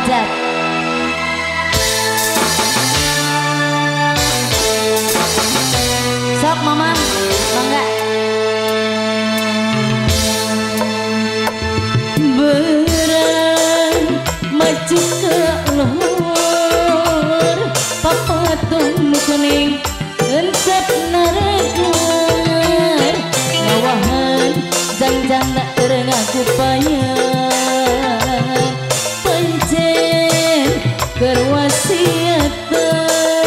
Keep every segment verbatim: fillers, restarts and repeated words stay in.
Hajat. Sok mama, mangga. Berang maju ke luhur, papatung kuning ensep naregar, ngawahan jang-jang nak terengaku payah, pencen berwasiatan.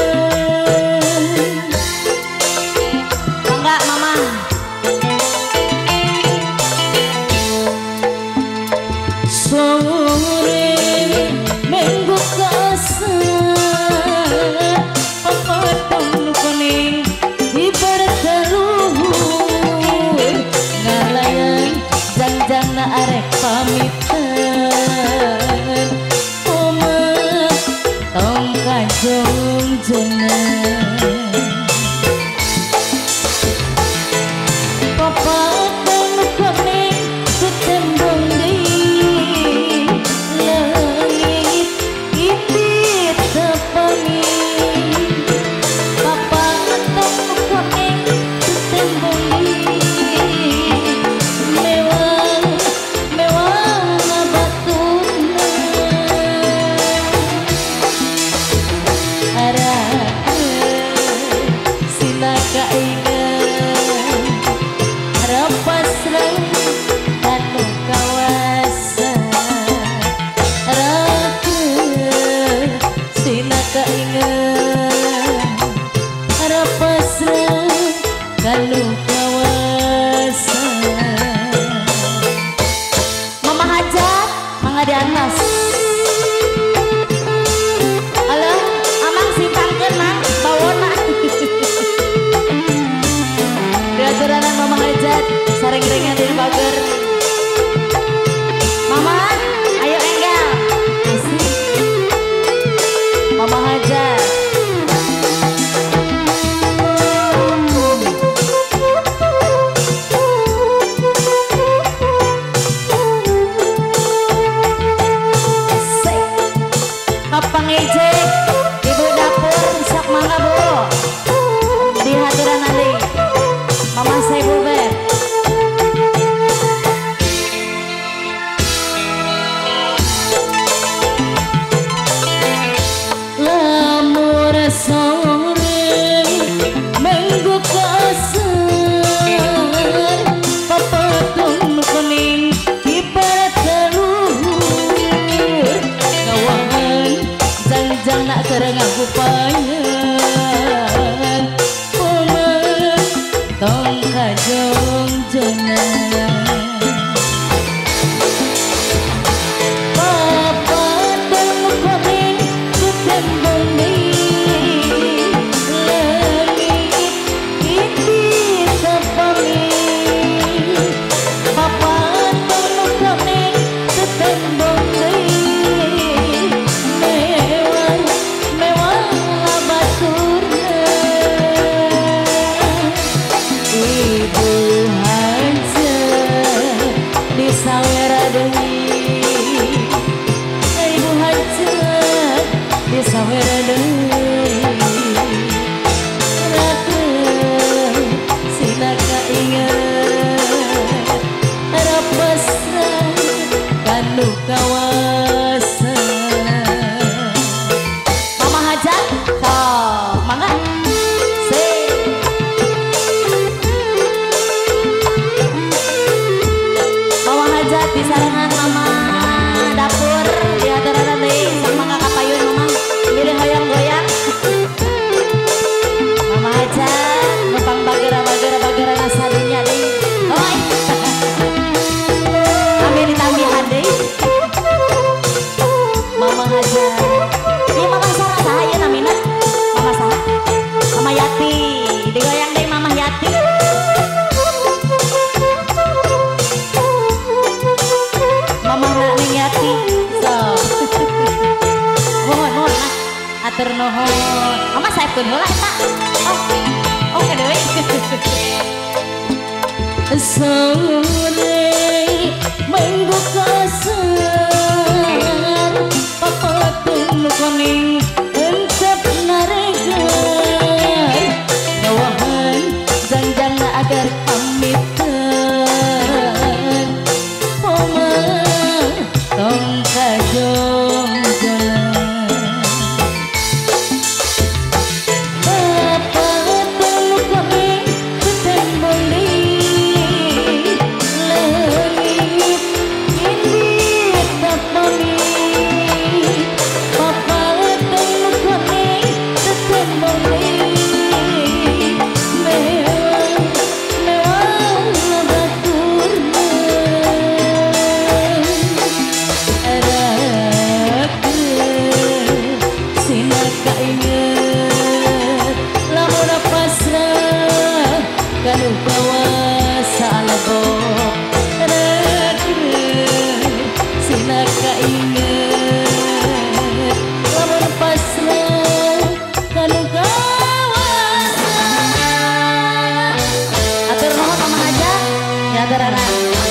Mangga mama. Sore minggu kasar, papatung kuning ibarat luhur, ngalayan jang-jang na arek pamitan, omah tong kajong jeneng. Papatung kuning kutembung di langit itit tepangi, papatung kuning kutembung di mewah mewah batuna, arah sila kaingan rapasrang anu kawasan, rakeun sila kaingan rapasrang anu kawasan. Mama Hajat mangga di atas. Halo, amang simpangkeun mang bawona. Diaturanan Mama Hajat sareng-ringan di bager. Mama, ayo enggal. Asik. Mama Hajat. Asik. Kapang ejek, ibu dapur sak mangga bu. Di haturan ali. Mama saya bubet. Lamur sore minggu kasar, papatung kuning ibarat luhur, ngawahan jang-jang nak kerengaku payan, omah tong kajong jeneng. Papatung kuning kutembung di langit itit tepangi, papatung kuning kutembung di mewah mewah baturna, ibu Hajat di sawera deui, ibu Hajat di sawera deui, rakeun sina kainget rapasrang kanu kawasan. Mama Hajat sok mangga. Mama Hajat di sarangan mama dapur di haturan nanti sama kakak payun mama milih hoyong goyang. Mama Hajat numpang bagera bagera bagera nasadunya deh. Oi. Amin ditambihan deh. Mama Hajat. Ini mama Sarah sahaya namina. Mama Sarah. Mama Yati digoyang deh Mama Yati. Mama Neng Yati, so, mohon mohon lah, atur nuhun. Mama saepkeun heula eta. Oh, oh kedeui. Sore minggu kasar, papa nak kainget lamun pasrah kanu kawasan. Atur nuhun Mama Aja, ya atur anak.